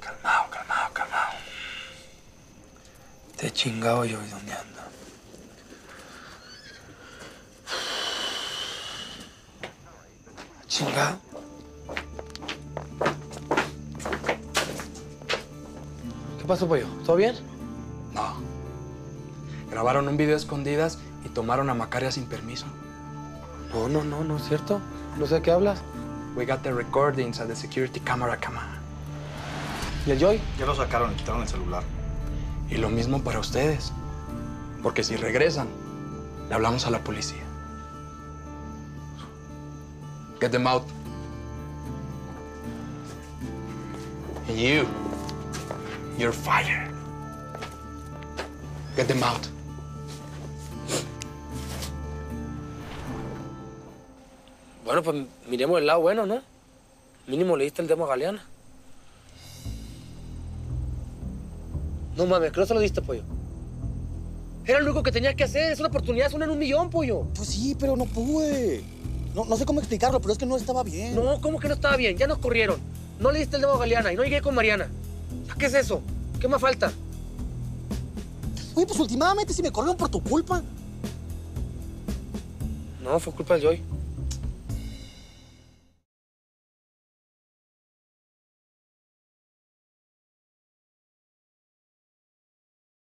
Calmado, calmado, calmado. Te he chingado yo, ¿y dónde anda? Chingado. ¿Qué pasó, pollo? ¿Todo bien? No. Grabaron un video a escondidas y tomaron a Macaria sin permiso. No es cierto. No sé de qué hablas. We got the recordings at the security camera, come on. ¿Y el Joy? Ya lo sacaron, le quitaron el celular. Y lo mismo para ustedes. Porque si regresan, le hablamos a la policía. Get them out. And you're fired. Get them out. Bueno, pues miremos el lado bueno, ¿no? Mínimo le diste el demo a Galeana. No mames, creo que se lo diste, pollo. Era lo único que tenías que hacer. Es una oportunidad, es una en un millón, pollo. Pues sí, pero no pude. No sé cómo explicarlo, pero es que no estaba bien. No, ¿cómo que no estaba bien? Ya nos corrieron. No le diste el demo a Galeana y no llegué con Mariana. ¿Qué es eso? ¿Qué más falta? Oye, pues últimamente si me corrieron por tu culpa. No, fue culpa del Joy.